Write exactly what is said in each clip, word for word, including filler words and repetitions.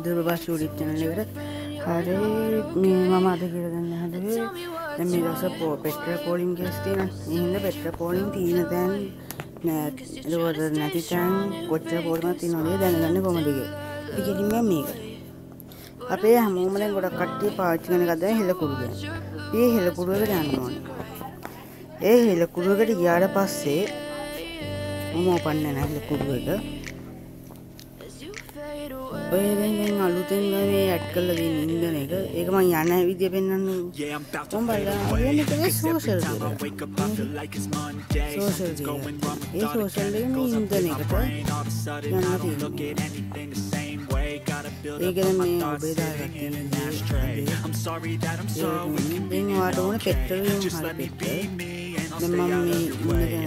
බුද්ධ ප්‍රභාස් YouTube channel එකට. හරි මේ මම අද කියලා ගන්න හදේ දැන් මේ දවස් පෙට්‍රල් පෝලිං කේස් තියෙනවා. මේ හින්දා පෙට්‍රල් පෝලිං තියෙන තැන් නෑ ඒකවල නැති තැන් කොච්චර පෝලිංක් තියෙනවද දැනගන්න කොහමද කියලා. ඉතින් මම මේක අපේ හැමෝම දැන් ගොඩක් කට්ටිය පාවිච්චි කරන එකද හෙලකුරු ගැන. මේ හෙලකුරු එක ගන්න ඕනේ. ඒ හෙලකුරු එකට ගියාට පස්සේ මම ඔපන්නේ නැහැ හෙලකුරු එක. ඔය දැන් අලුතෙන් මේ ඇඩ් කරලා දෙන ඉන්දන එක ඒක මම යන විදිය පෙන්වන්නේ මම බලන්නේ මේක සෝෂල් සෝෂල් ඒ සෝෂල් එකේ මේ ඉන්දන එකට යන්න තියෙනවා ඒක මේ ඔබේ දාගත්තේ දැන් වාට ඕන පෙට්‍රල් හරි පෙට්‍රල් දැන් මම මේ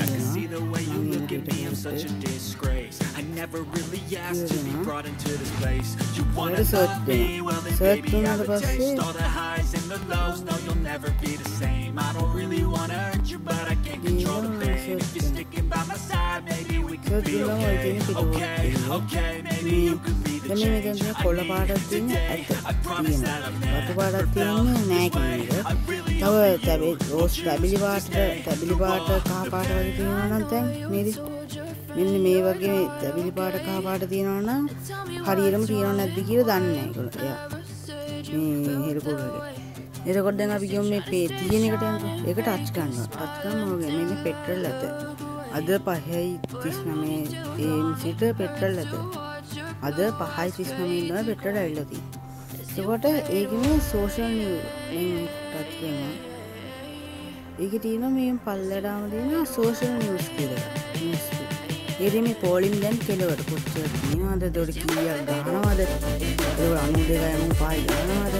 I never really asked to be brought into this place. You wanna search love me? Well, then baby, never taste all the highs and the lows. No, you'll never be the same. I don't really wanna hurt you, but I can't control the pain. If you're sticking by my side, maybe we could be okay. Okay, okay, maybe you could be the change. I need you today. I promise that I've never felt this way. I really hope that you'll ටැබිලි පාට ටැබිලි පාට කහ පාට වගේ තියෙනවා නම් දැන් මේදි මෙන්න මේ වගේ ටැබිලි පාට කහ පාට තියෙනවා නම් හරියටම තියෙනව නැද්ද කියලා දන්නේ නැහැ ඒගොල්ලෝ. එයා මේ හෙලකුරු එක. එතකොට දැන් අපි කියමු මේ පේ තියෙන එකට යනවා. ඒක ටච් කරනවා. ටච් කරනවා වගේ මේක පෙට්‍රල් ඇත. අද පහයි තිස් නවය එම් සිට පෙට්‍රල් ඇත. අද පහයි තිස් නවය ඉඳලා පෙට්‍රල් ඇවිල්ලා තියෙනවා. එතකොට ඒකේ සෝෂල් නිවුස් ටච් කරනවා. ඒකේ තියෙනවා මේ පල්ලෙඩාම තියෙන සෝෂල් නිවුස් කියලා. නිවුස්. ඒකේ මේ පෝලිං දැන් කෙලවර කොච්චර තියෙනවද? ඒකට කීයක් ගන්නවද? ඒක අනුදේකයි මම පායි ගන්නවද?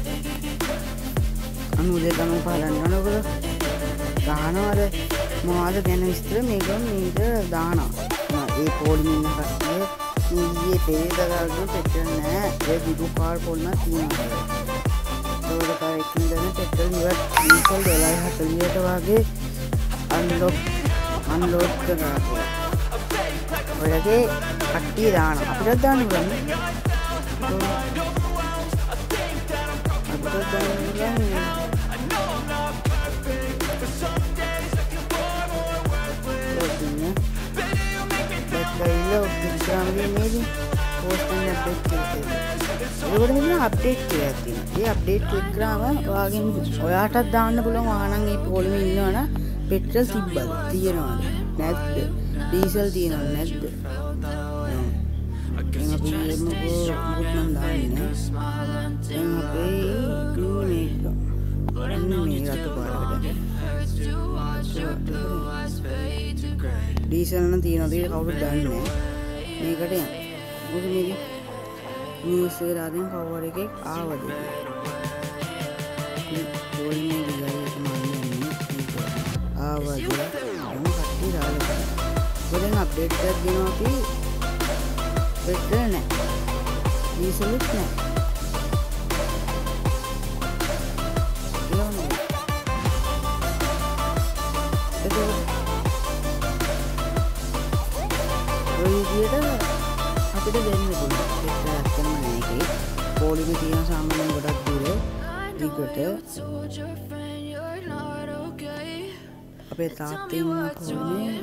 අනුදේක මම පාලන්න යනකොට ගන්නවද? මොනවද ගැන විස්තර මේක මේක දානවා. ඒ පෝලිං ඉන්න කට්ටිය ඊයේ පේදගාලු පෙට්‍රල් නෑ. ඒ දිගු කාර් පොල්න තියෙනවා. ඒක තමයි ඉඳන් පෙට්‍රල් ඉවත් ඩීසල් ඩොලර් හතලියට වගේ අන්ලොක් අන්ලෝඩ් කරනවා. ඔයගේ කට්ටිය දානවා. අපිට දාන්න පුළුවන්. අපිට දාන්න පුළුවන්. ඒකට මෙන්න අප්ඩේට් කියලා තියෙනවා. ඒ අප්ඩේට් ක්ලික් කරාම ඔයාගෙන් ඔයාටත් දාන්න පුළුවන් වාහනන් ඒ පොලිමේ ඉන්නවනම් පෙට්‍රල් තිබ්බද? තියෙනවද? නැද්ද? ඩීසල් තියෙනවද නැද්ද? දැන් අපි මොකෝ මොකුත් නම් දාන්නේ නැහැ. දැන් අපි මේක මේ රතු පාටකට ඩීසල් නම් තියෙනවද කියලා කවුරුත් දන්නේ නැහැ. මේකට යන්න. මොකද මේක නිවුස් එක දාගෙන කවුරු එකෙක් ආවද පොලිමේ ගියා ඒක මම යන්නේ ආවද මම කට්ටිය දාලා දැන් අප්ඩේට් එකක් දෙනවා අපි පෙට්‍රල් නැහැ ඩීසලුත් නැහැ ඔය විදියට අපිට දෙන්න පුළුවන් පොලිමේ තියෙන සාමාන්‍යයෙන් ගොඩක් දුර දිගට අපේ තාත්තේ ඉන්න කොහොමද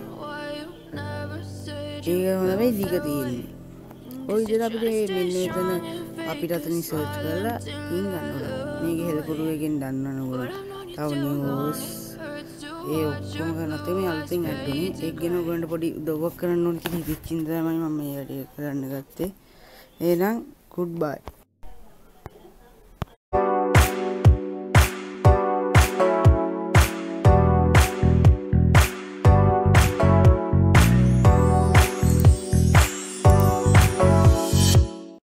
ඒක තමයි දිග තියෙන්නේ. ඔය විදිහට අපිට මෙන්න එතන අපිට අතනින් සර්ච් කරලා ඉන් ගන්න ඕන. මේක හෙලකුරු එකෙන් දන්නවන ඕන. තව නිවුස් ඒ ඔක්කොම කරලා තමයි අලුතින් ඇඩ් වෙන්නේ. ඒක ගැන ඔයගොල්ලන්ට පොඩි උදව්වක් කරන්න ඕන කියලා හිතෙච්චින්ද තමයි මම මේ වැඩේ කරන්න ගත්තේ. එහෙනම් goodbye.